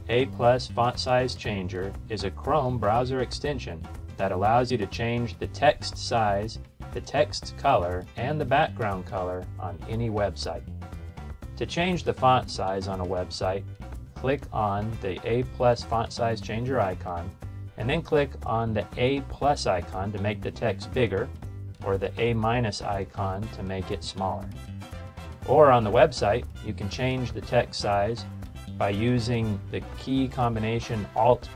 A FontSize Changer is a Chrome browser extension that allows you to change the text size, the text color, and the background color on any website. To change the font size on a website, click on the A FontSize Changer icon, and then click on the A+ icon to make the text bigger, or the A- icon to make it smaller. Or on the website, you can change the text size by using the key combination Alt+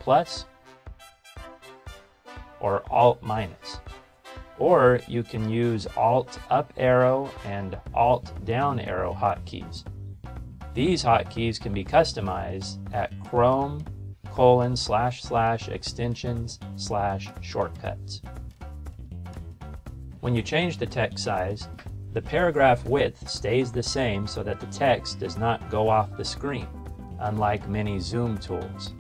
or Alt-. Or you can use Alt up arrow and Alt down arrow hotkeys. These hotkeys can be customized at Chrome://extensions/shortcuts. When you change the text size, the paragraph width stays the same so that the text does not go off the screen, unlike many zoom tools.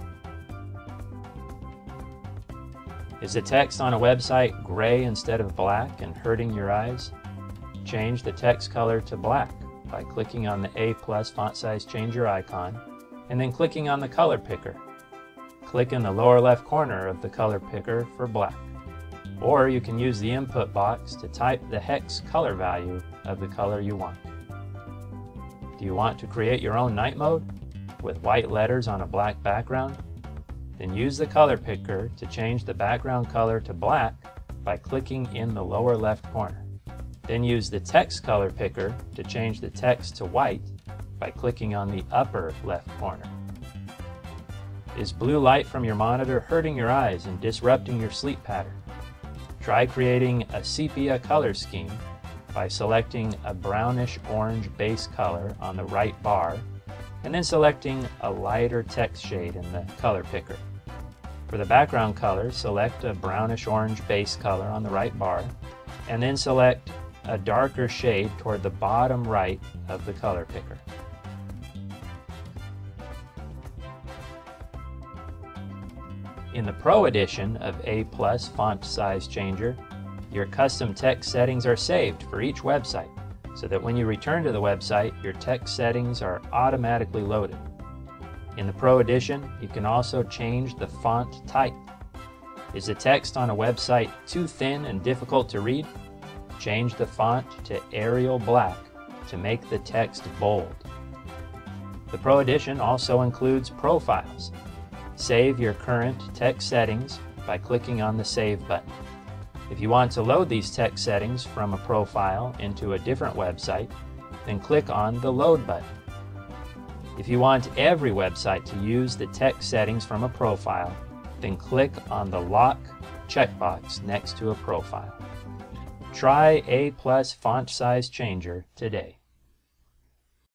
Is the text on a website gray instead of black and hurting your eyes? Change the text color to black by clicking on the A+ FontSize Changer icon and then clicking on the color picker. Click in the lower left corner of the color picker for black. Or you can use the input box to type the hex color value of the color you want. Do you want to create your own night mode with white letters on a black background? Then use the color picker to change the background color to black by clicking in the lower left corner. Then use the text color picker to change the text to white by clicking on the upper left corner. Is blue light from your monitor hurting your eyes and disrupting your sleep pattern? Try creating a sepia color scheme by selecting a brownish orange base color on the right bar and then selecting a lighter text shade in the color picker. For the background color, select a brownish orange base color on the right bar and then select a darker shade toward the bottom right of the color picker. In the Pro edition of A+ FontSize Changer, your custom text settings are saved for each website, so that when you return to the website, your text settings are automatically loaded. In the Pro edition, you can also change the font type. Is the text on a website too thin and difficult to read? Change the font to Arial Black to make the text bold. The Pro edition also includes profiles. Save your current text settings by clicking on the Save button. If you want to load these text settings from a profile into a different website, then click on the Load button. If you want every website to use the text settings from a profile, then click on the Lock checkbox next to a profile. Try A+ FontSize Changer today.